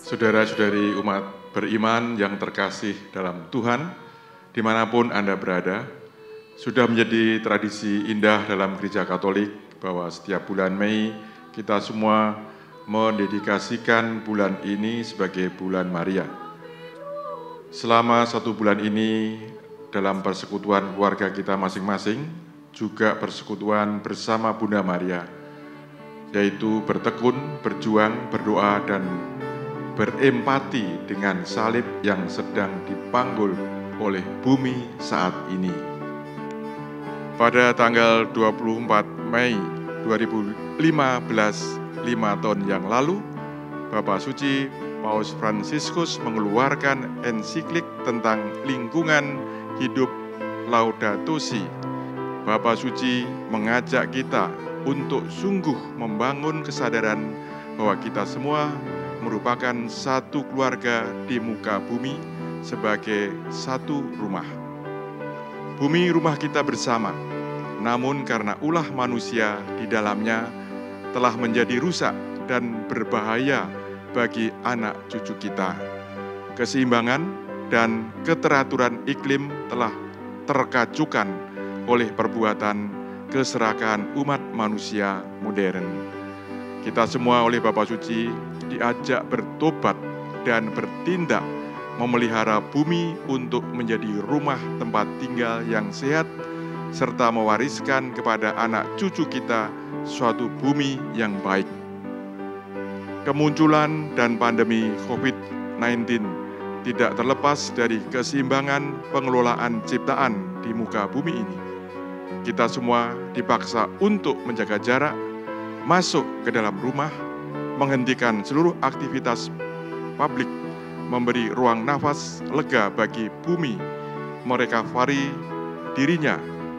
Saudara-saudari umat beriman yang terkasih dalam Tuhan, dimanapun Anda berada, sudah menjadi tradisi indah dalam Gereja Katolik bahwa setiap bulan Mei kita semua mendedikasikan bulan ini sebagai bulan Maria. Selama 1 bulan ini dalam persekutuan keluarga kita masing-masing, juga persekutuan bersama Bunda Maria, yaitu bertekun, berjuang, berdoa, dan berempati dengan salib yang sedang dipanggul oleh bumi saat ini. Pada tanggal 24 Mei 2015, 5 tahun yang lalu, Bapak Suci Paus Fransiskus mengeluarkan ensiklik tentang lingkungan hidup Laudato Si. Bapak Suci mengajak kita untuk sungguh membangun kesadaran bahwa kita semua merupakan satu keluarga di muka bumi sebagai satu rumah. Bumi rumah kita bersama, namun karena ulah manusia di dalamnya telah menjadi rusak dan berbahaya bagi anak cucu kita. Keseimbangan dan keteraturan iklim telah terkacukan oleh perbuatan keserakahan umat manusia modern. Kita semua oleh Bapak Suci diajak bertobat dan bertindak memelihara bumi untuk menjadi rumah tempat tinggal yang sehat, serta mewariskan kepada anak cucu kita suatu bumi yang baik. Kemunculan dan pandemi COVID-19 tidak terlepas dari keseimbangan pengelolaan ciptaan di muka bumi ini. Kita semua dipaksa untuk menjaga jarak, masuk ke dalam rumah, menghentikan seluruh aktivitas publik, memberi ruang nafas lega bagi bumi, merecovery dirinya.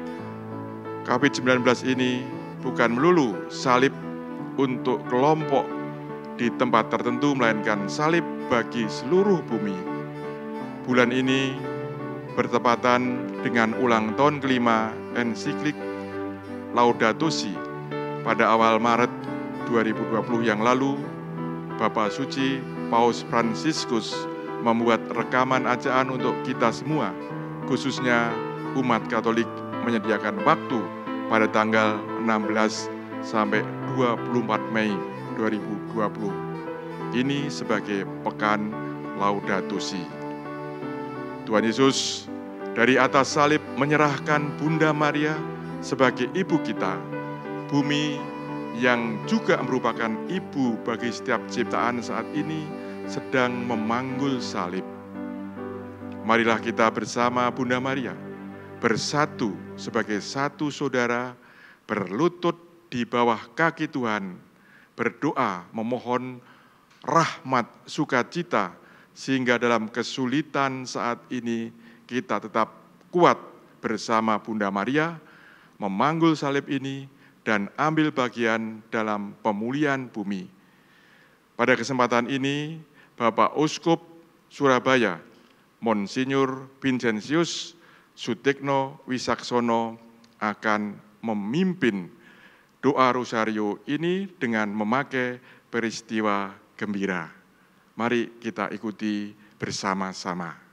COVID-19 ini bukan melulu salib untuk kelompok di tempat tertentu, melainkan salib bagi seluruh bumi. Bulan ini bertepatan dengan ulang tahun kelima ensiklik Laudato Si. Pada awal Maret 2020 yang lalu, Bapak Suci Paus Fransiskus membuat rekaman ajaan untuk kita semua, khususnya umat Katolik, menyediakan waktu pada tanggal 16 sampai 24 Mei 2020. Ini sebagai Pekan Laudato Si. Tuhan Yesus dari atas salib menyerahkan Bunda Maria sebagai ibu kita, bumi yang juga merupakan ibu bagi setiap ciptaan saat ini sedang memanggul salib. Marilah kita bersama Bunda Maria, bersatu sebagai satu saudara, berlutut di bawah kaki Tuhan, berdoa memohon rahmat sukacita, sehingga dalam kesulitan saat ini kita tetap kuat bersama Bunda Maria, memanggul salib ini, dan ambil bagian dalam pemulihan bumi. Pada kesempatan ini, Bapak Uskup Surabaya, Monsinyur Vincentius Sutikno Wisaksono akan memimpin doa rosario ini dengan memakai peristiwa gembira. Mari kita ikuti bersama-sama.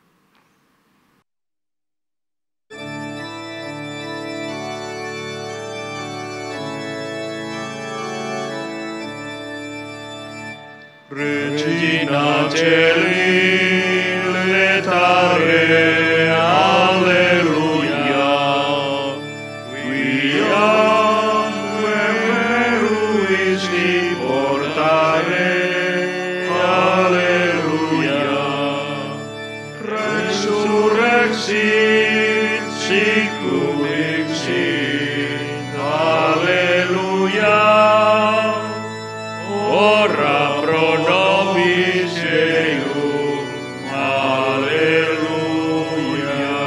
Regina Celi, letare, alleluia, quia meruisti portare, alleluia, resurrexit sicut vixit, alleluia, ora pro nobis Deum, haleluya.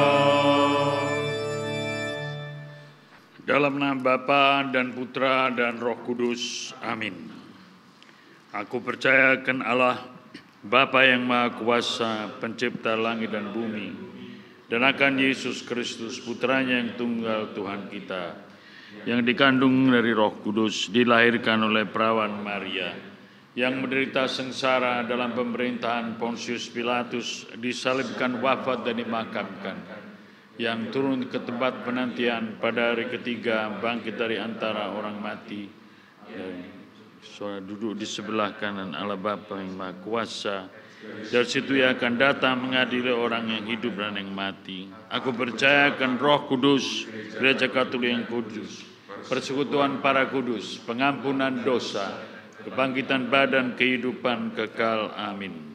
Dalam nama Bapa dan Putra dan Roh Kudus, amin. Aku percaya akan Allah, Bapa yang Maha Kuasa, pencipta langit dan bumi, dan akan Yesus Kristus, Putranya yang tunggal Tuhan kita, yang dikandung dari Roh Kudus, dilahirkan oleh perawan Maria, yang menderita sengsara dalam pemerintahan Pontius Pilatus, disalibkan, wafat dan dimakamkan, yang turun ke tempat penantian pada hari ketiga, bangkit dari antara orang mati, dan duduk di sebelah kanan Allah Bapa yang Maha Kuasa. Dari situ ia akan datang mengadili orang yang hidup dan yang mati. Aku percayakan Roh Kudus, Gereja Katolik yang kudus, persekutuan para kudus, pengampunan dosa, kebangkitan badan, kehidupan kekal. Amin.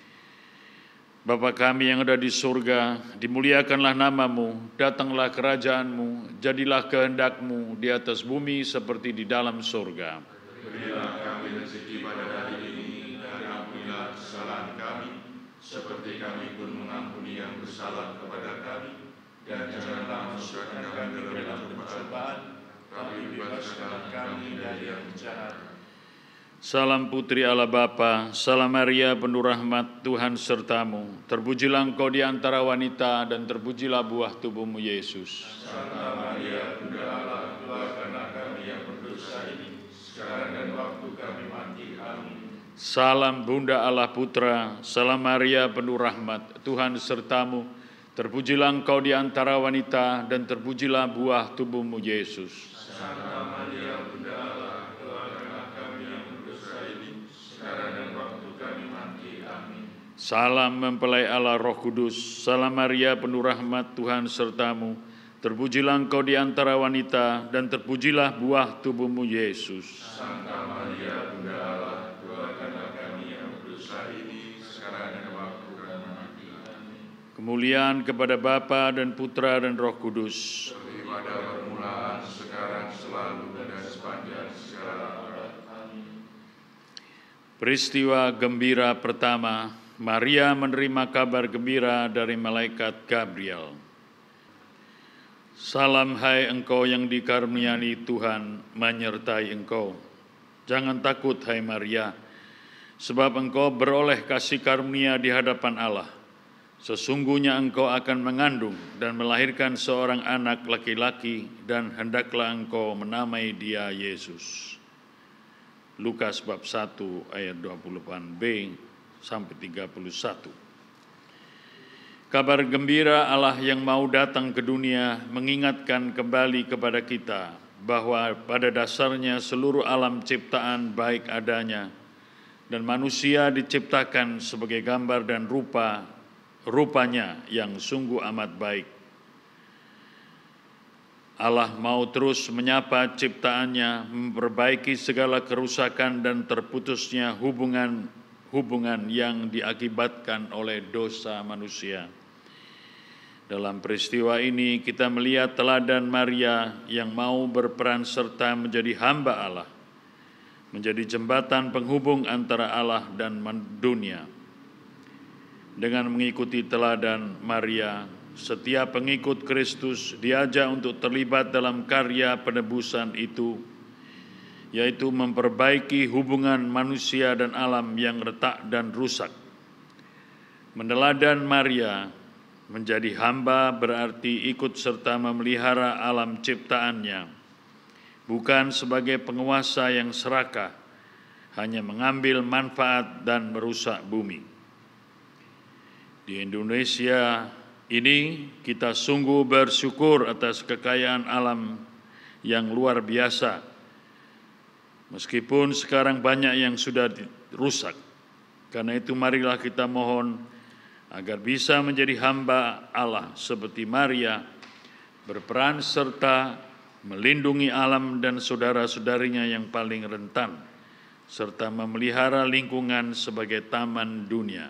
Bapa kami yang ada di surga, dimuliakanlah namamu, datanglah kerajaanmu, jadilah kehendakmu di atas bumi seperti di dalam surga. Berilah kami rezeki pada hari ini, dan ampunilah kesalahan kami, seperti kami pun mengampuni yang bersalah kepada kami. Dan janganlah masukkan kami ke dalam pencobaan, tapi bebaskanlah kami dari yang jahat. Salam Putri Allah Bapa, salam Maria penuh rahmat, Tuhan sertamu. Terpujilah engkau di antara wanita, dan terpujilah buah tubuhmu Yesus. Santa Maria, Bunda Allah, doakanlah kami yang berdosa ini, sekarang dan waktu kami mati. Amin. Salam Bunda Allah Putra, salam Maria penuh rahmat, Tuhan sertamu. Terpujilah engkau di antara wanita, dan terpujilah buah tubuhmu Yesus. Santa Maria, Bunda Allah, doakanlah kami yang berdosa ini, sekarang dan waktu kami mati. Amin. Salam mempelai Allah Roh Kudus, salam Maria penuh rahmat, Tuhan sertamu. Terpujilah engkau di antara wanita, dan terpujilah buah tubuhmu Yesus. Santa Maria, Bunda Allah, doakanlah kami yang berdosa ini, sekarang dan waktu kami mati. Amin. Kemuliaan kepada Bapa dan Putra dan Roh Kudus. Seperti pada permulaan, sekarang, selalu, dan sepanjang segala abad. Amin. Peristiwa gembira pertama, Maria menerima kabar gembira dari malaikat Gabriel. Salam hai engkau yang dikaruniai Tuhan menyertai engkau. Jangan takut hai Maria, sebab engkau beroleh kasih karunia di hadapan Allah. Sesungguhnya engkau akan mengandung dan melahirkan seorang anak laki-laki, dan hendaklah engkau menamai dia Yesus. Lukas bab 1 ayat 28b sampai 31. Kabar gembira Allah yang mau datang ke dunia mengingatkan kembali kepada kita bahwa pada dasarnya seluruh alam ciptaan baik adanya, dan manusia diciptakan sebagai gambar dan rupanya yang sungguh amat baik. Allah mau terus menyapa ciptaannya, memperbaiki segala kerusakan dan terputusnya hubungan yang diakibatkan oleh dosa manusia. Dalam peristiwa ini kita melihat teladan Maria yang mau berperan serta menjadi hamba Allah, menjadi jembatan penghubung antara Allah dan dunia. Dengan mengikuti teladan Maria, setiap pengikut Kristus diajak untuk terlibat dalam karya penebusan itu, yaitu memperbaiki hubungan manusia dan alam yang retak dan rusak. Meneladan Maria, menjadi hamba berarti ikut serta memelihara alam ciptaannya, bukan sebagai penguasa yang serakah, hanya mengambil manfaat dan merusak bumi. Di Indonesia ini kita sungguh bersyukur atas kekayaan alam yang luar biasa. Meskipun sekarang banyak yang sudah rusak. Karena itu marilah kita mohon agar bisa menjadi hamba Allah seperti Maria, berperan serta melindungi alam dan saudara-saudarinya yang paling rentan, serta memelihara lingkungan sebagai taman dunia.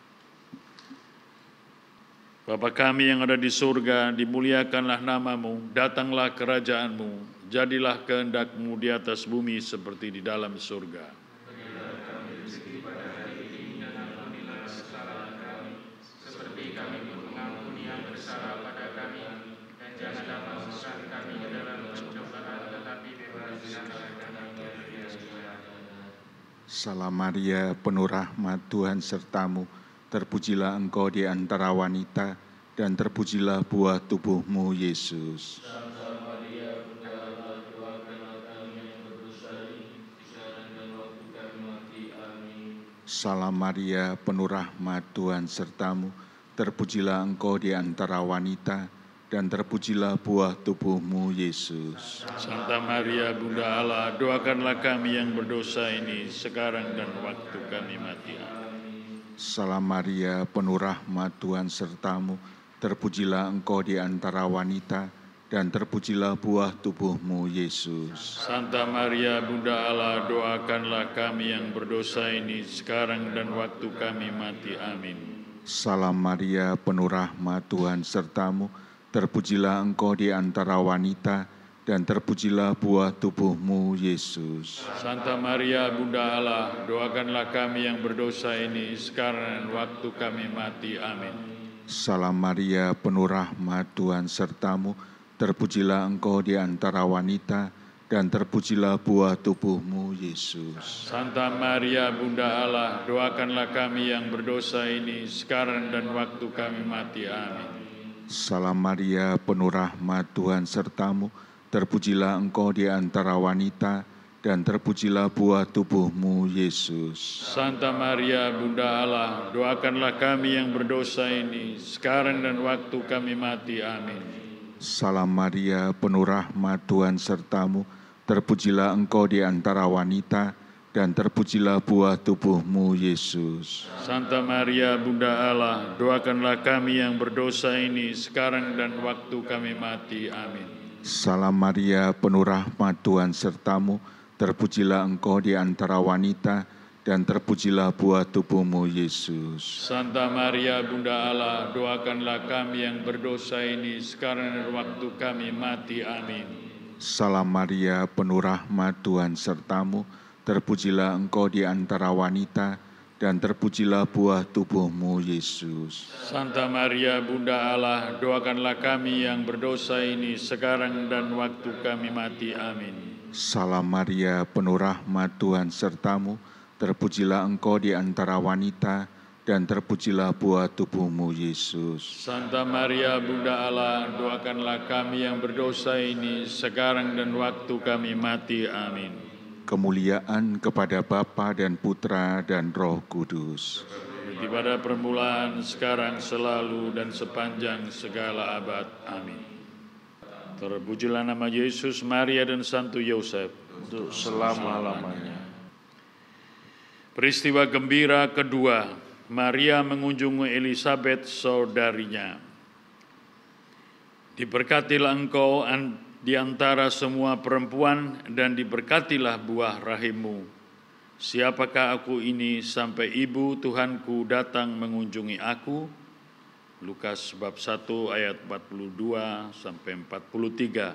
Bapa kami yang ada di surga, dimuliakanlah namamu, datanglah kerajaanmu, jadilah kehendak-Mu di atas bumi seperti di dalam surga. Salam Maria, penuh rahmat, Tuhan sertamu. Terpujilah engkau di antara wanita, dan terpujilah buah tubuhmu, Yesus. Santa Maria, Bunda Allah, doakanlah kami yang berdosa ini, sekarang dan waktu kami mati. Salam Maria, penuh rahmat, Tuhan sertamu, terpujilah engkau di antara wanita, dan terpujilah buah tubuhmu, Yesus. Santa Maria, Bunda Allah, doakanlah kami yang berdosa ini, sekarang dan waktu kami mati. Amin. Salam Maria, penuh rahmat, Tuhan sertamu, terpujilah engkau di antara wanita, dan terpujilah buah tubuhmu, Yesus. Santa Maria, Bunda Allah, doakanlah kami yang berdosa ini, sekarang dan waktu kami mati. Amin. Salam Maria, penuh rahmat, Tuhan sertamu, terpujilah engkau di antara wanita, dan terpujilah buah tubuhmu, Yesus. Santa Maria, Bunda Allah, doakanlah kami yang berdosa ini, sekarang dan waktu kami mati. Amin. Salam Maria, penuh rahmat, Tuhan sertamu, terpujilah engkau di antara wanita, dan terpujilah buah tubuhmu, Yesus. Santa Maria, Bunda Allah, doakanlah kami yang berdosa ini, sekarang dan waktu kami mati. Amin. Salam Maria, penuh rahmat, Tuhan sertamu, terpujilah engkau di antara wanita, dan terpujilah buah tubuhmu, Yesus. Santa Maria, Bunda Allah, doakanlah kami yang berdosa ini, sekarang dan waktu kami mati. Amin. Salam Maria, penuh rahmat, Tuhan sertamu, terpujilah engkau di antara wanita, dan terpujilah buah tubuhmu, Yesus. Santa Maria, Bunda Allah, doakanlah kami yang berdosa ini, sekarang dan waktu kami mati. Amin. Salam Maria, penuh rahmat, Tuhan sertamu, terpujilah engkau di antara wanita, dan terpujilah buah tubuhmu, Yesus. Santa Maria, Bunda Allah, doakanlah kami yang berdosa ini, sekarang dan waktu kami mati. Amin. Salam Maria, penuh rahmat, Tuhan sertamu, terpujilah engkau di antara wanita, dan terpujilah buah tubuhmu, Yesus. Santa Maria, Bunda Allah, doakanlah kami yang berdosa ini, sekarang dan waktu kami mati. Amin. Salam Maria, penuh rahmat, Tuhan sertamu, terpujilah engkau di antara wanita, dan terpujilah buah tubuhmu, Yesus. Santa Maria, Bunda Allah, doakanlah kami yang berdosa ini, sekarang dan waktu kami mati. Amin. Kemuliaan kepada Bapa dan Putra dan Roh Kudus. Seperti pada permulaan, sekarang, selalu, dan sepanjang segala abad. Amin. Terpujilah nama Yesus, Maria, dan Santo Yosef Untuk selama-lamanya. Peristiwa gembira kedua, Maria mengunjungi Elisabet saudarinya. Diberkatilah engkau di antara semua perempuan, dan diberkatilah buah rahimmu. Siapakah aku ini sampai ibu Tuhanku datang mengunjungi aku? Lukas bab 1 ayat 42 sampai 43.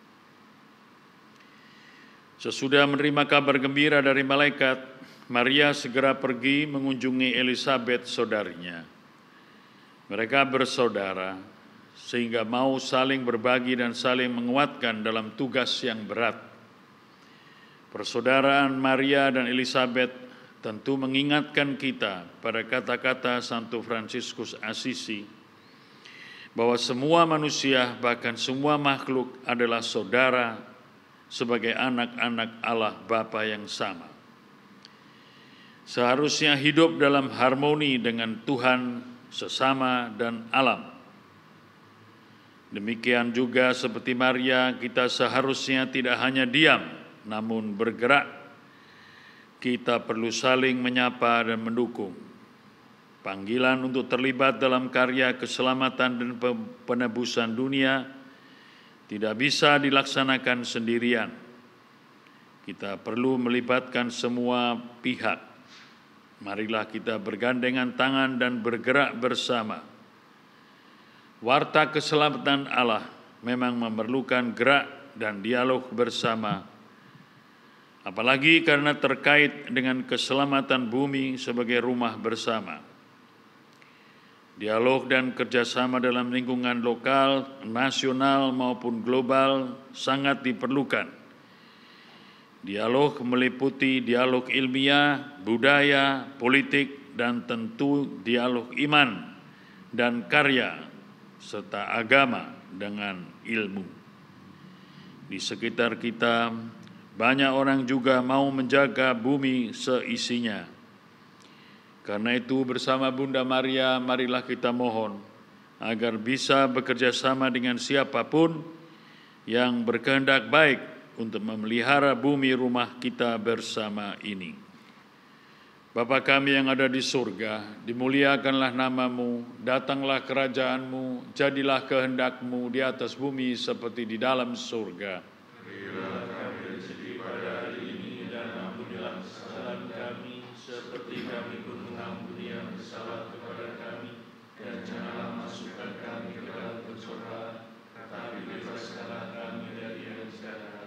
Sesudah menerima kabar gembira dari malaikat, Maria segera pergi mengunjungi Elisabet saudarinya. Mereka bersaudara, sehingga mau saling berbagi dan saling menguatkan dalam tugas yang berat. Persaudaraan Maria dan Elisabet tentu mengingatkan kita pada kata-kata Santo Fransiskus Assisi, bahwa semua manusia, bahkan semua makhluk adalah saudara sebagai anak-anak Allah Bapa yang sama. Seharusnya hidup dalam harmoni dengan Tuhan, sesama, dan alam. Demikian juga seperti Maria, kita seharusnya tidak hanya diam, namun bergerak. Kita perlu saling menyapa dan mendukung. Panggilan untuk terlibat dalam karya keselamatan dan penebusan dunia tidak bisa dilaksanakan sendirian. Kita perlu melibatkan semua pihak. Marilah kita bergandengan tangan dan bergerak bersama. Warta keselamatan Allah memang memerlukan gerak dan dialog bersama, apalagi karena terkait dengan keselamatan bumi sebagai rumah bersama. Dialog dan kerjasama dalam lingkungan lokal, nasional maupun global sangat diperlukan. Dialog meliputi dialog ilmiah, budaya, politik, dan tentu dialog iman dan karya, serta agama dengan ilmu. Di sekitar kita, banyak orang juga mau menjaga bumi seisinya. Karena itu bersama Bunda Maria, marilah kita mohon agar bisa bekerja sama dengan siapapun yang berkehendak baik untuk memelihara bumi rumah kita bersama ini. Bapa kami yang ada di surga, dimuliakanlah namamu, datanglah kerajaanmu, jadilah kehendakmu di atas bumi seperti di dalam surga. Berilah kami rezeki pada hari ini dan ampunilah kesalahan kami, seperti kami pun mengampuni yang bersalah kepada kami, dan janganlah masukkan kami ke dalam pencobaan, tetapi bebaskanlah kami dari yang jahat.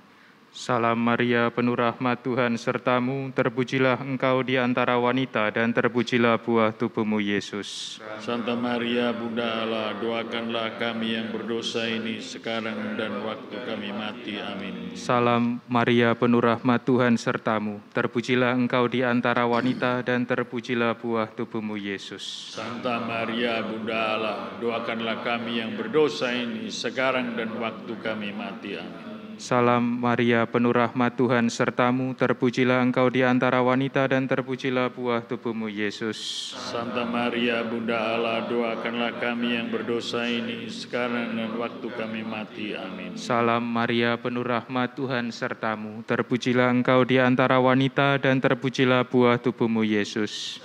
Salam Maria, penuh rahmat Tuhan sertamu, terpujilah engkau di antara wanita dan terpujilah buah tubuhmu Yesus. Santa Maria, Bunda Allah, doakanlah kami yang berdosa ini sekarang dan waktu kami mati. Amin. Salam Maria, penuh rahmat Tuhan sertamu, terpujilah engkau di antara wanita dan terpujilah buah tubuhmu Yesus. Santa Maria, Bunda Allah, doakanlah kami yang berdosa ini sekarang dan waktu kami mati. Amin. Salam Maria, penuh rahmat Tuhan sertamu, terpujilah engkau di antara wanita dan terpujilah buah tubuhmu Yesus. Santa Maria, Bunda Allah, doakanlah kami yang berdosa ini sekarang dan waktu kami mati. Amin. Salam Maria, penuh rahmat Tuhan sertamu, terpujilah engkau di antara wanita dan terpujilah buah tubuhmu Yesus.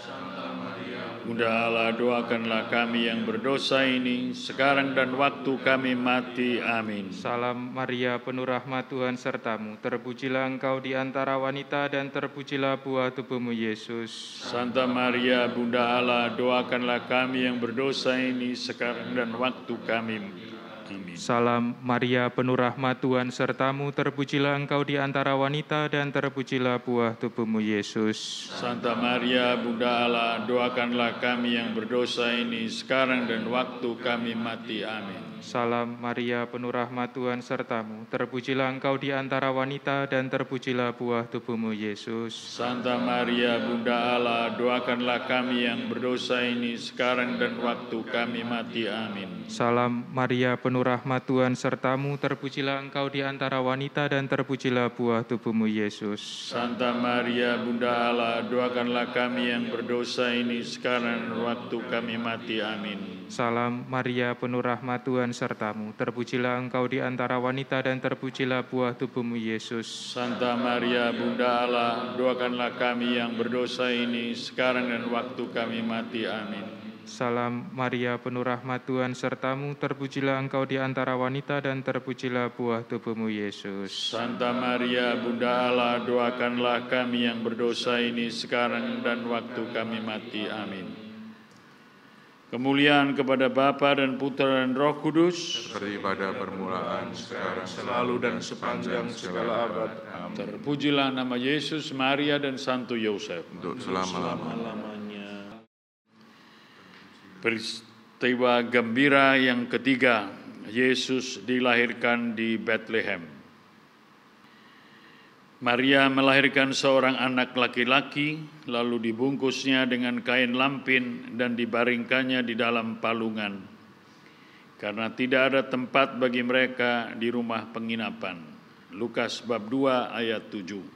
Bunda Allah, doakanlah kami yang berdosa ini sekarang dan waktu kami mati. Amin. Salam Maria, penuh rahmat Tuhan sertamu, terpujilah engkau di antara wanita dan terpujilah buah tubuhmu Yesus. Santa Maria, Bunda Allah, doakanlah kami yang berdosa ini sekarang dan waktu kami. Amin. Salam Maria, penuh rahmat Tuhan sertamu, terpujilah engkau di antara wanita dan terpujilah buah tubuhmu Yesus. Santa Maria, Bunda Allah, doakanlah kami yang berdosa ini sekarang dan waktu kami mati. Amin. Salam Maria, penuh rahmat Tuhan sertamu, terpujilah engkau di antara wanita dan terpujilah buah tubuhmu Yesus. Santa Maria, Bunda Allah, doakanlah kami yang berdosa ini sekarang dan waktu kami mati. Amin. Salam Maria, penuh rahmat Tuhan sertamu, terpujilah engkau di antara wanita dan terpujilah buah tubuhmu Yesus. Santa Maria, Bunda Allah, doakanlah kami yang berdosa ini sekarang dan waktu kami mati. Amin. Salam Maria, penuh rahmat Tuhan sertamu, terpujilah engkau di antara wanita dan terpujilah buah tubuhmu Yesus. Santa Maria, Bunda Allah, doakanlah kami yang berdosa ini sekarang dan waktu kami mati. Amin. Salam Maria, penuh rahmat Tuhan sertamu, terpujilah engkau di antara wanita dan terpujilah buah tubuhmu Yesus. Santa Maria, Bunda Allah, doakanlah kami yang berdosa ini sekarang dan waktu kami mati. Amin. Kemuliaan kepada Bapa dan Putra dan Roh Kudus, seperti pada permulaan, sekarang, Selalu dan sepanjang segala abad. Amin. terpujilah nama Yesus, Maria, dan Santo Yosef. untuk selama-lamanya. Lamanya. Peristiwa gembira yang ketiga, Yesus dilahirkan di Bethlehem. Maria melahirkan seorang anak laki-laki, lalu dibungkusnya dengan kain lampin dan dibaringkannya di dalam palungan, karena tidak ada tempat bagi mereka di rumah penginapan. Lukas bab 2 ayat 7.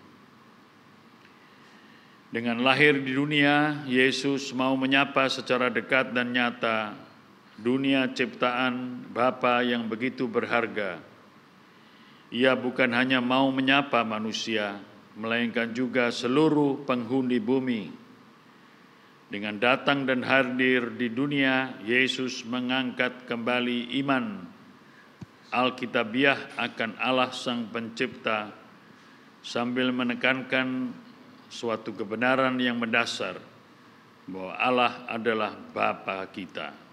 Dengan lahir di dunia, Yesus mau menyapa secara dekat dan nyata dunia ciptaan Bapa yang begitu berharga. Ia bukan hanya mau menyapa manusia, melainkan juga seluruh penghuni bumi. Dengan datang dan hadir di dunia, Yesus mengangkat kembali iman Alkitabiah akan Allah Sang Pencipta, sambil menekankan suatu kebenaran yang mendasar, bahwa Allah adalah Bapa kita.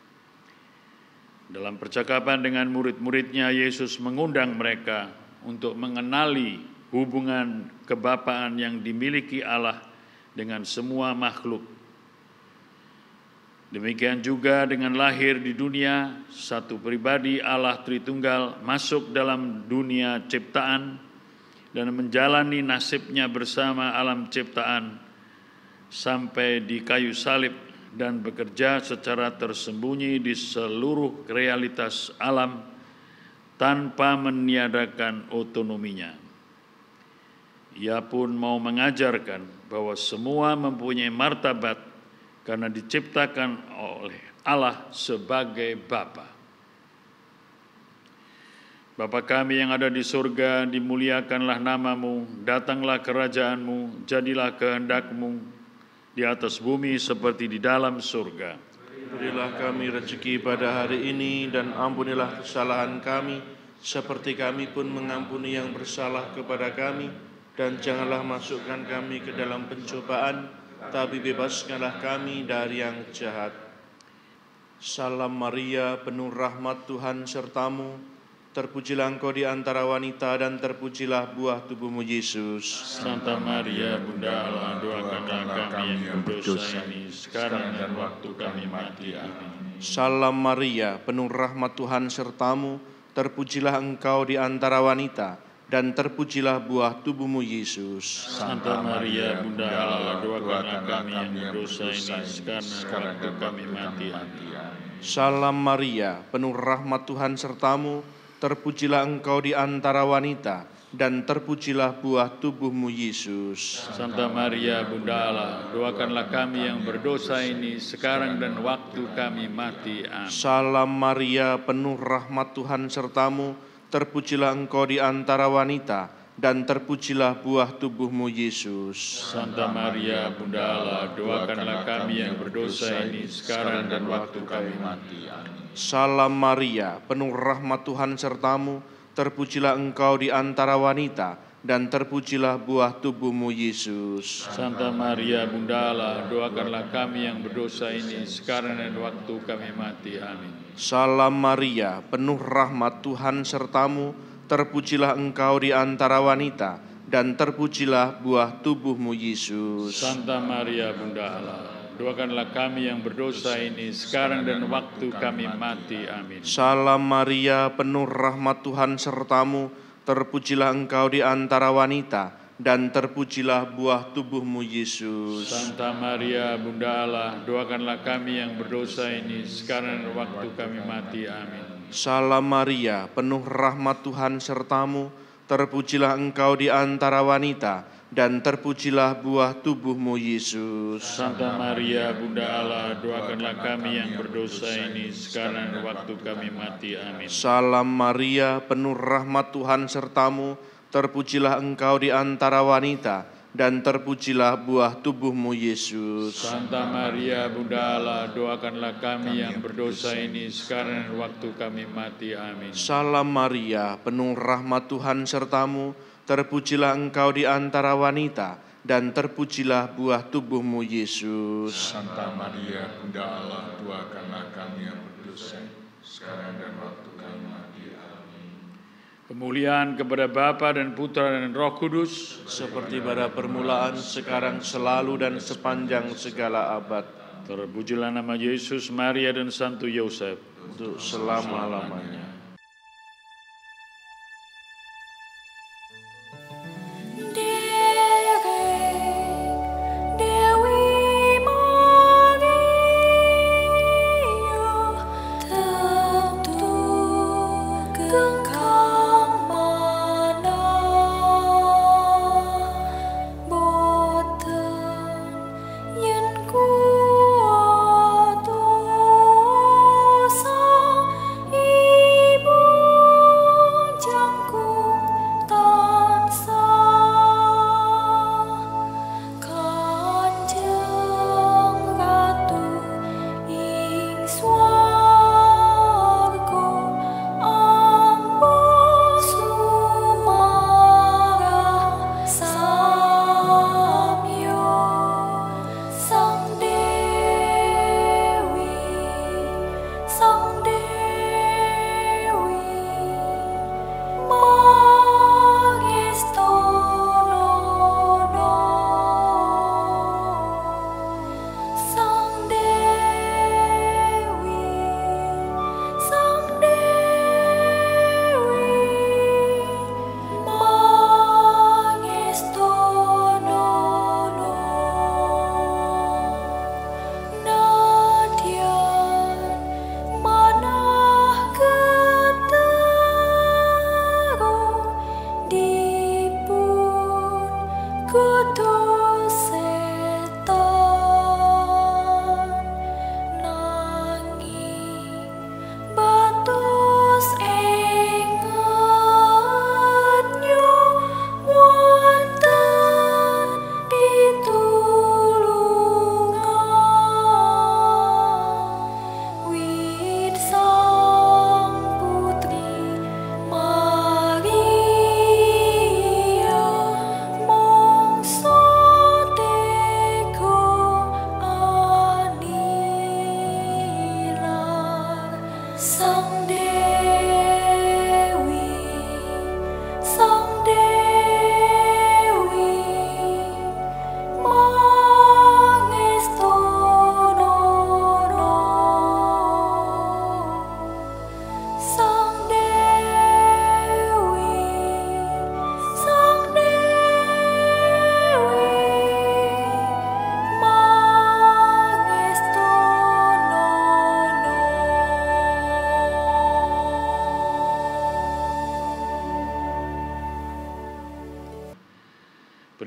Dalam percakapan dengan murid-muridnya, Yesus mengundang mereka untuk mengenali hubungan kebapaan yang dimiliki Allah dengan semua makhluk. Demikian juga dengan lahir di dunia, satu pribadi Allah Tritunggal masuk dalam dunia ciptaan dan menjalani nasibnya bersama alam ciptaan sampai di kayu salib dan bekerja secara tersembunyi di seluruh realitas alam tanpa meniadakan otonominya. Ia pun mau mengajarkan bahwa semua mempunyai martabat karena diciptakan oleh Allah sebagai Bapa. Bapa kami yang ada di surga, dimuliakanlah namamu, datanglah kerajaanmu, jadilah kehendak-mu di atas bumi seperti di dalam surga. Berilah kami rezeki pada hari ini dan ampunilah kesalahan kami, seperti kami pun mengampuni yang bersalah kepada kami. Dan janganlah masukkan kami ke dalam pencobaan, tapi bebaskanlah kami dari yang jahat. Salam Maria, penuh rahmat Tuhan sertamu, terpujilah engkau di antara wanita dan terpujilah buah tubuhmu Yesus. Santa Maria, Bunda Allah, doakanlah kami yang berdosa ini, sekarang dan waktu kami mati. Amin. Salam Maria, penuh rahmat Tuhan sertamu, terpujilah engkau di antara wanita, dan terpujilah buah tubuhmu Yesus. Santa Maria, Bunda Allah, doakanlah kami yang berdosa ini, sekarang dan waktu kami mati. Amin. Salam Maria, penuh rahmat Tuhan sertamu, terpujilah engkau di antara wanita, dan terpujilah buah tubuhmu Yesus. Santa Maria, Bunda Allah, doakanlah kami yang berdosa ini, sekarang dan waktu kami mati. Amin. Salam Maria, penuh rahmat Tuhan sertamu, terpujilah engkau di antara wanita, dan terpujilah buah tubuhmu Yesus. Santa Maria, Bunda Allah, doakanlah kami yang berdosa ini, sekarang dan waktu kami mati. Amin. Salam Maria, penuh rahmat Tuhan sertamu, terpujilah engkau di antara wanita, dan terpujilah buah tubuhmu Yesus. Santa Maria, Bunda Allah, doakanlah kami yang berdosa ini, sekarang dan waktu kami mati. Amin. Salam Maria, penuh rahmat Tuhan sertamu, terpujilah engkau di antara wanita, dan terpujilah buah tubuhmu Yesus. Santa Maria, Bunda Allah, doakanlah kami yang berdosa ini, sekarang dan waktu kami mati. Amin. Salam Maria, penuh rahmat Tuhan sertamu, terpujilah engkau di antara wanita, dan terpujilah buah tubuhmu Yesus. Santa Maria, Bunda Allah, doakanlah kami yang berdosa ini, sekarang dan waktu kami mati. Amin. Salam Maria, penuh rahmat Tuhan sertamu, terpujilah engkau di antara wanita, dan terpujilah buah tubuhmu Yesus. Santa Maria, Bunda Allah, doakanlah kami yang berdosa ini, sekarang dan waktu kami mati. Amin. Salam Maria, penuh rahmat Tuhan sertamu, terpujilah engkau di antara wanita, dan terpujilah buah tubuhmu Yesus. Santa Maria, Bunda Allah, doakanlah kami yang berdosa ini, sekarang dan waktu kami mati. Amin. Salam Maria, penuh rahmat Tuhan sertamu, terpujilah engkau di antara wanita, dan terpujilah buah tubuhmu Yesus. Santa Maria, Bunda Allah, doakanlah kami yang berdosa, sekarang dan waktu kami mati. Amin. Kemuliaan kepada Bapa dan Putra dan Roh Kudus, Seperti pada permulaan, sekarang, selalu, dan sepanjang segala abad. terpujilah nama Yesus, Maria, dan Santo Yosef, Untuk selama-lamanya. Hãy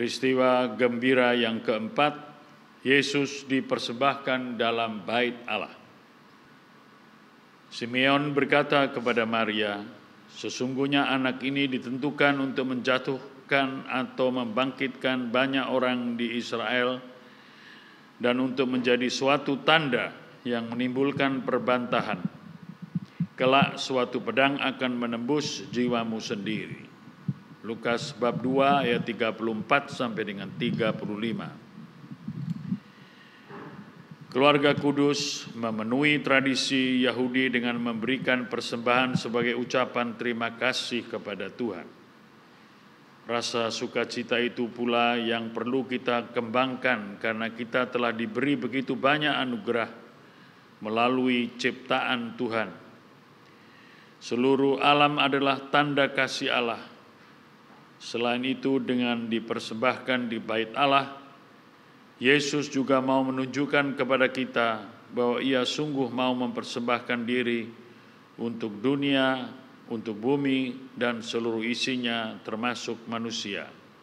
Peristiwa gembira yang keempat, Yesus dipersembahkan dalam bait Allah. Simeon berkata kepada Maria, sesungguhnya anak ini ditentukan untuk menjatuhkan atau membangkitkan banyak orang di Israel dan untuk menjadi suatu tanda yang menimbulkan perbantahan. Kelak suatu pedang akan menembus jiwamu sendiri. Lukas bab 2 ayat 34 sampai dengan 35. Keluarga kudus memenuhi tradisi Yahudi dengan memberikan persembahan sebagai ucapan terima kasih kepada Tuhan. Rasa sukacita itu pula yang perlu kita kembangkan karena kita telah diberi begitu banyak anugerah melalui ciptaan Tuhan. Seluruh alam adalah tanda kasih Allah. Selain itu, dengan dipersembahkan di bait Allah, Yesus juga mau menunjukkan kepada kita bahwa Ia sungguh mau mempersembahkan diri untuk dunia, untuk bumi, dan seluruh isinya termasuk manusia.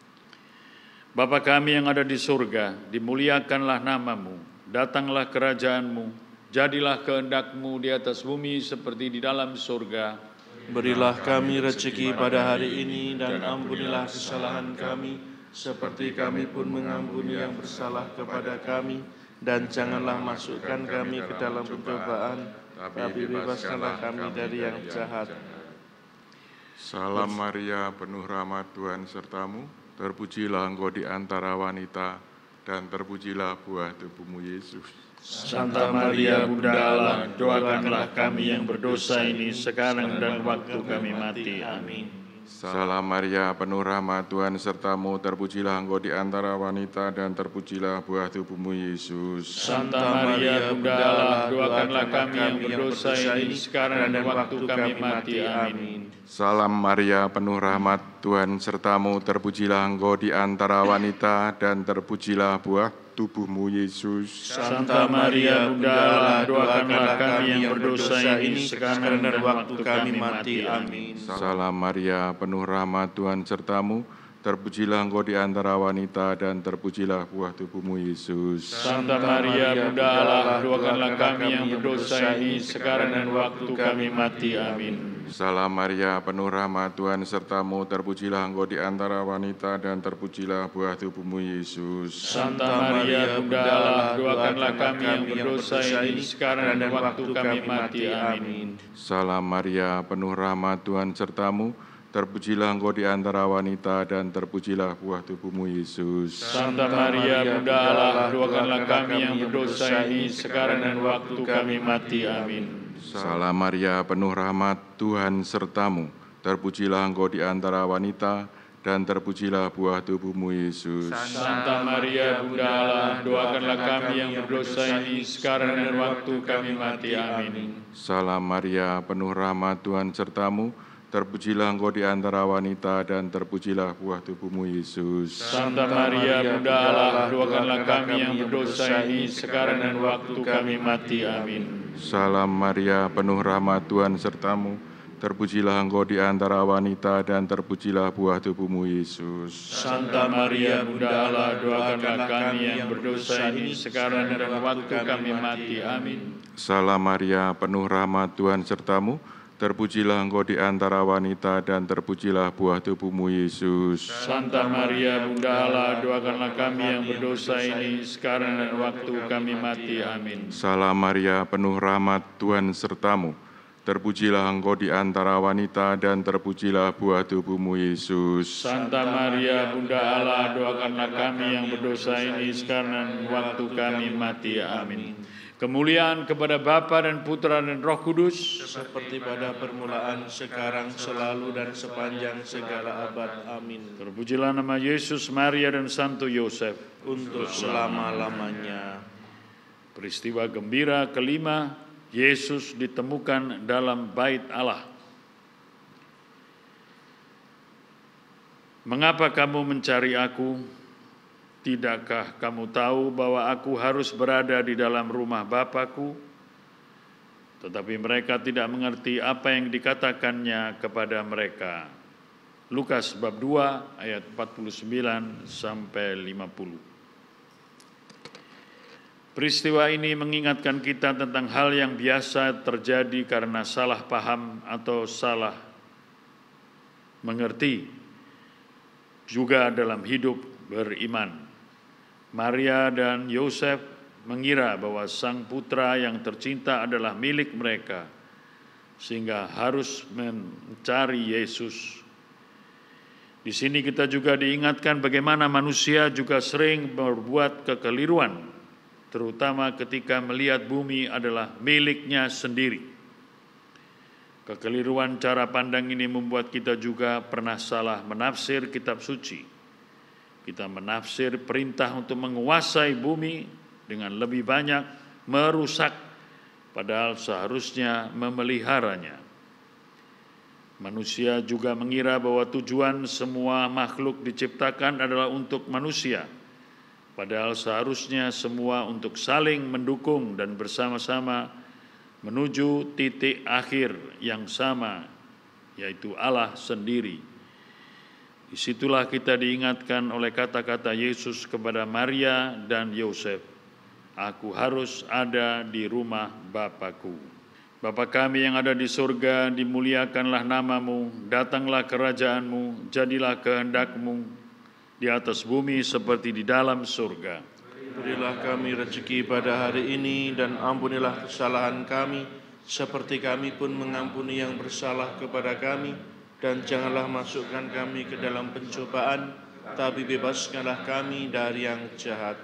Bapa kami yang ada di surga, dimuliakanlah nama-Mu, datanglah kerajaan-Mu, jadilah kehendak-Mu di atas bumi seperti di dalam surga. Berilah kami rezeki pada hari ini dan ampunilah kesalahan kami, seperti kami pun mengampuni yang bersalah kepada kami. Dan janganlah masukkan kami ke dalam pencobaan, tapi bebaskanlah kami dari yang jahat. Salam Maria, penuh rahmat Tuhan sertamu, terpujilah engkau di antara wanita, dan terpujilah buah tubuhmu Yesus. Santa Maria Bunda Allah, doakanlah kami yang berdosa ini sekarang dan waktu kami mati. Amin. Salam Maria, penuh rahmat Tuhan sertamu, terpujilah engkau di antara wanita, dan terpujilah buah tubuhmu Yesus. Santa Maria Bunda Allah, doakanlah kami yang berdosa ini sekarang dan waktu kami mati. Amin. Salam Maria, penuh rahmat Tuhan sertamu, terpujilah engkau di antara wanita, dan terpujilah buah tubuhmu Yesus. Santa Maria Bunda Allah, doakanlah kami yang berdosa ini sekarang dan waktu kami mati. Amin. Salam Maria, penuh rahmat Tuhan sertamu, terpujilah engkau di antara wanita, dan terpujilah buah tubuhmu Yesus. Santa Maria Bunda Allah, doakanlah kami yang berdosa ini sekarang dan waktu kami mati. Amin. Salam Maria, penuh rahmat Tuhan sertamu, terpujilah engkau di antara wanita, dan terpujilah buah tubuhmu Yesus. Santa Maria Bunda Allah, doakanlah kami yang berdosa ini sekarang dan waktu kami mati. Amin. Salam Maria, penuh rahmat Tuhan sertamu, terpujilah engkau di antara wanita, dan terpujilah buah tubuhmu Yesus. Santa Maria Bunda Allah, doakanlah kami yang berdosa ini sekarang dan waktu kami mati. Amin. Salam Maria, penuh rahmat Tuhan sertamu, terpujilah engkau di antara wanita, dan terpujilah buah tubuhmu Yesus. Santa Maria Bunda Allah, doakanlah kami yang berdosa ini sekarang dan waktu kami mati. Amin. Salam Maria, penuh rahmat Tuhan sertamu, terpujilah engkau di antara wanita, dan terpujilah buah tubuhmu Yesus. Santa Maria Bunda Allah, doakanlah kami yang berdosa ini sekarang dan waktu kami mati. Amin. Salam Maria, penuh rahmat Tuhan sertamu, terpujilah engkau di antara wanita, dan terpujilah buah tubuhmu Yesus. Santa Maria Bunda Allah, doakanlah kami yang berdosa ini sekarang dan waktu kami mati. Amin. Salam Maria, penuh rahmat Tuhan sertamu, terpujilah engkau di antara wanita, dan terpujilah buah tubuhmu Yesus. Santa Maria Bunda Allah, doakanlah kami yang berdosa ini sekarang dan waktu kami mati. Amin. Salam Maria, penuh rahmat Tuhan sertamu, terpujilah engkau di antara wanita, dan terpujilah buah tubuhmu Yesus. Santa Maria Bunda Allah, doakanlah kami yang berdosa ini sekarang dan waktu kami mati. Amin. Kemuliaan kepada Bapa dan Putra dan Roh Kudus, seperti pada permulaan, sekarang, selalu, dan sepanjang segala abad. Amin. Terpujilah nama Yesus, Maria, dan Santo Yosef Untuk selama-lamanya. Peristiwa gembira kelima, Yesus ditemukan dalam bait Allah. Mengapa kamu mencari aku? Tidakkah kamu tahu bahwa aku harus berada di dalam rumah Bapa-Ku? Tetapi mereka tidak mengerti apa yang dikatakannya kepada mereka. Lukas bab 2 ayat 49 sampai 50. Peristiwa ini mengingatkan kita tentang hal yang biasa terjadi karena salah paham atau salah mengerti juga dalam hidup beriman. Maria dan Yosef mengira bahwa sang putra yang tercinta adalah milik mereka, sehingga harus mencari Yesus. Di sini kita juga diingatkan bagaimana manusia juga sering berbuat kekeliruan, terutama ketika melihat bumi adalah miliknya sendiri. Kekeliruan cara pandang ini membuat kita juga pernah salah menafsir kitab suci. Kita menafsir perintah untuk menguasai bumi dengan lebih banyak merusak, padahal seharusnya memeliharanya. Manusia juga mengira bahwa tujuan semua makhluk diciptakan adalah untuk manusia, padahal seharusnya semua untuk saling mendukung dan bersama-sama menuju titik akhir yang sama, yaitu Allah sendiri. Disitulah kita diingatkan oleh kata-kata Yesus kepada Maria dan Yosef, "Aku harus ada di rumah Bapa-Ku." Bapa kami yang ada di surga, dimuliakanlah namamu, datanglah kerajaan-Mu, jadilah kehendak-Mu di atas bumi seperti di dalam surga. Berilah kami rezeki pada hari ini dan ampunilah kesalahan kami, seperti kami pun mengampuni yang bersalah kepada kami. Dan janganlah masukkan kami ke dalam pencobaan, tapi bebaskanlah kami dari yang jahat.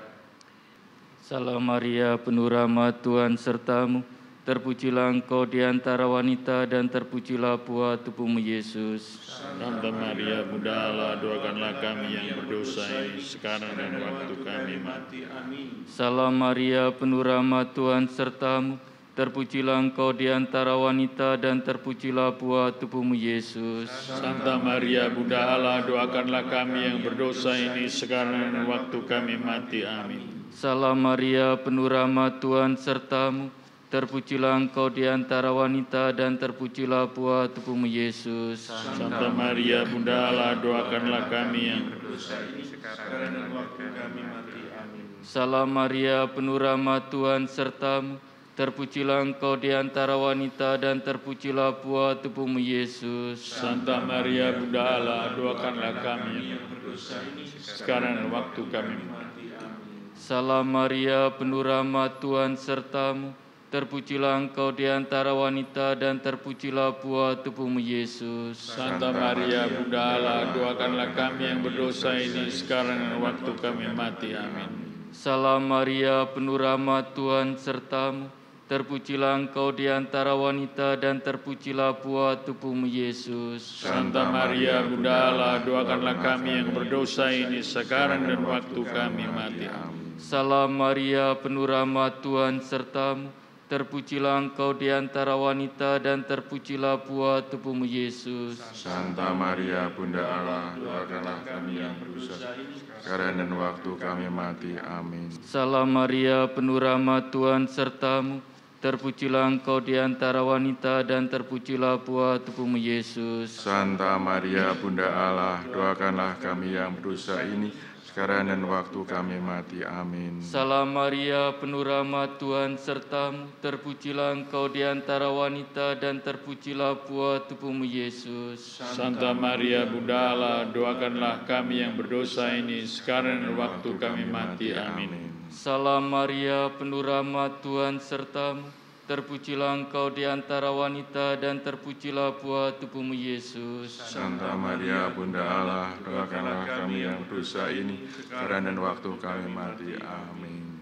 Salam Maria, penuh rahmat, Tuhan sertamu. Terpujilah engkau di antara wanita dan terpujilah buah tubuhmu Yesus. Santa Maria, Bunda Allah, doakanlah kami yang berdosa ini sekarang dan waktu kami mati. Amin. Salam Maria, penuh rahmat, Tuhan sertamu. Terpujilah engkau di antara wanita dan terpujilah buah tubuhmu Yesus. Santa Maria, Bunda Allah, doakanlah kami yang berdosa ini sekarang dan waktu kami mati. Amin. Salam Maria, penuh rahmat, Tuhan sertamu. Terpujilah engkau di antara wanita dan terpujilah buah tubuhmu Yesus. Santa Maria, Bunda Allah, doakanlah kami yang berdosa ini sekarang dan waktu kami mati. Amin. Salam Maria, penuh rahmat, Tuhan sertamu. Terpujilah engkau di antara wanita dan terpujilah buah tubuhmu Yesus. Santa Maria, Bunda Allah, doakanlah kami yang berdosa ini sekarang dan waktu kami mati. Amin. Salam Maria, penuh rahmat, Tuhan sertamu. Terpujilah engkau di antara wanita dan terpujilah buah tubuhmu Yesus. Santa Maria, Bunda Allah, doakanlah kami yang berdosa ini sekarang dan waktu kami mati. Amin. Salam Maria, penuh rahmat, Tuhan sertamu. Terpujilah engkau di antara wanita dan terpujilah buah tubuhmu Yesus. Santa Maria, Bunda Allah, doakanlah kami yang berdosa ini sekarang dan waktu kami mati. Amin. Salam Maria, penuh rahmat, Tuhan sertamu. Terpujilah engkau di antara wanita dan terpujilah buah tubuhmu Yesus. Santa Maria, Bunda Allah, doakanlah kami yang berdosa sekarang dan waktu kami mati. Amin. Salam Maria, penuh rahmat, Tuhan sertamu. Terpujilah engkau di antara wanita dan terpujilah buah tubuhmu Yesus. Santa Maria, Bunda Allah, doakanlah kami yang berdosa ini sekarang dan waktu kami mati. Amin. Salam Maria, penuh rahmat, Tuhan sertamu. Terpujilah engkau di antara wanita dan terpujilah buah tubuhmu Yesus. Santa Maria, Bunda Allah, doakanlah kami yang berdosa ini sekarang dan waktu kami mati. Amin. Salam Maria, penuh rahmat, Tuhan sertamu. Terpujilah engkau di antara wanita dan terpujilah buah tubuhmu Yesus. Santa Maria, Bunda Allah, doakanlah kami yang berdosa ini sekarang dan waktu kami mati. Amin.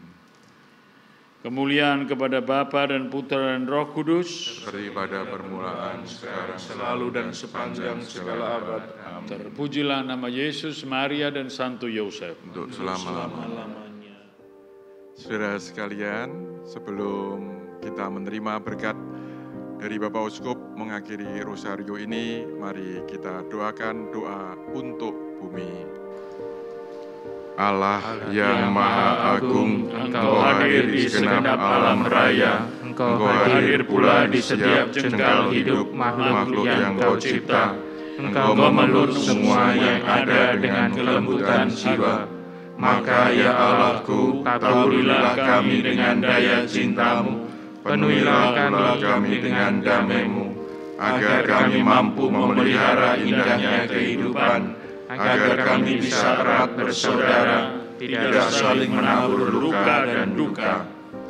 Kemuliaan kepada Bapa dan Putra dan Roh Kudus, seperti pada permulaan, sekarang, selalu dan sepanjang segala abad. Amin. Terpujilah nama Yesus, Maria dan Santo Yosef Untuk selama-lamanya. Saudara sekalian, sebelum kita menerima berkat dari Bapak Uskup mengakhiri Rosario ini, mari kita doakan doa untuk bumi. Allah yang Maha Agung, Engkau hadir di segenap alam raya, Engkau hadir pula di setiap jengkal hidup makhluk yang Kau cipta. Engkau memeluk semua yang ada dengan kelembutan jiwa. Maka ya Allahku, tabulilah kami dengan daya cinta-Mu, penuhilah kami dengan damai-Mu, agar kami mampu memelihara indahnya kehidupan, agar kami bisa erat bersaudara, tidak saling menabur luka dan duka.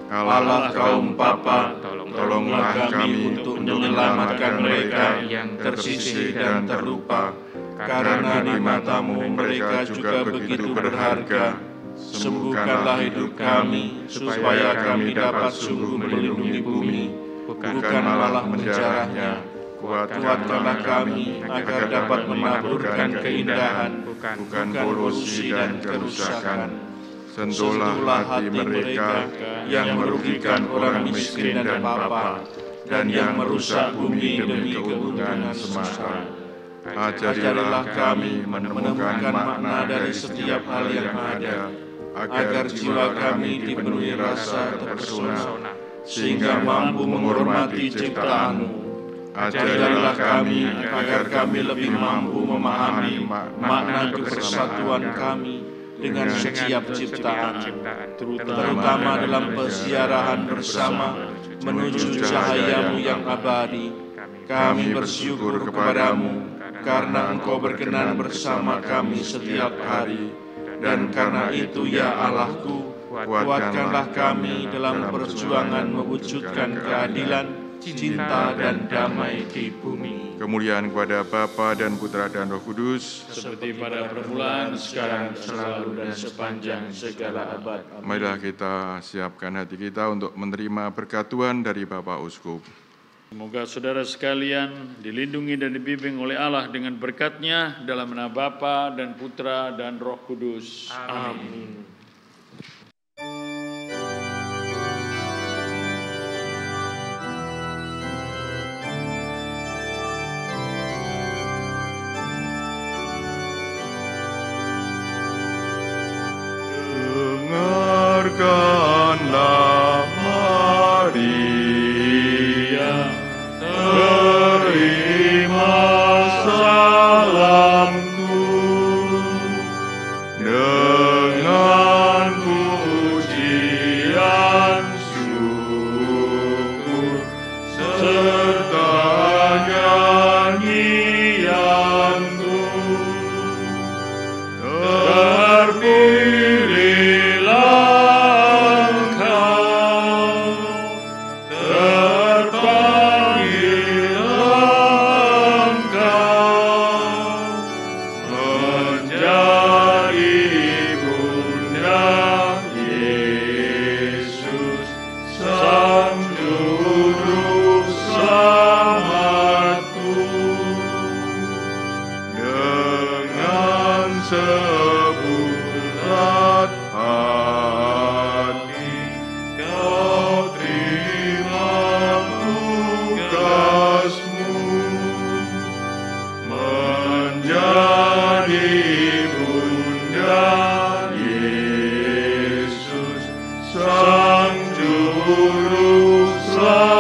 Allah kaum Bapa, tolonglah kami untuk menyelamatkan mereka yang tersisih dan terlupa, karena di mata-Mu mereka juga begitu berharga. Sembuhkanlah hidup kami, supaya kami dapat sungguh melindungi bumi, bukan malah menjarahnya. Kuatkanlah kami, agar dapat menaburkan keindahan, bukan polusi dan kerusakan. Sentuhlah hati mereka yang merugikan orang miskin dan papa, dan yang merusak bumi demi keuntungan semata. Ajarilah kami menemukan makna dari setiap hal yang ada, agar jiwa kami dipenuhi rasa terpesona, sehingga mampu menghormati ciptaan-Mu. Ajarilah kami agar kami lebih mampu memahami makna kepersatuan kami dengan setiap ciptaan, terutama dalam peziarahan bersama menuju cahaya-Mu yang abadi. Kami bersyukur kepada-Mu, karena Engkau berkenan bersama kami setiap hari, dan karena itu ya Allahku, kuatkanlah kami dalam perjuangan mewujudkan keadilan, cinta dan damai di bumi. Kemuliaan kepada Bapa dan Putra dan Roh Kudus, seperti pada permulaan, sekarang, selalu, dan sepanjang segala abad. Marilah kita siapkan hati kita untuk menerima berkat Tuhan dari Bapak Uskup. Semoga saudara sekalian dilindungi dan dibimbing oleh Allah dengan berkat-Nya dalam nama Bapa dan Putra dan Roh Kudus. Amin. Dengarkanlah Maria, terima salamku dengan pujian syukur serta nyanyianku. Terpilihlah Engkau, terpanggillah Engkau menjadi Bunda Yesus, Sang Juru Selamatku. Dengan sebulat hati kau terima tugasmu menjadi Bunda Yesus, Sang Juru Selamat.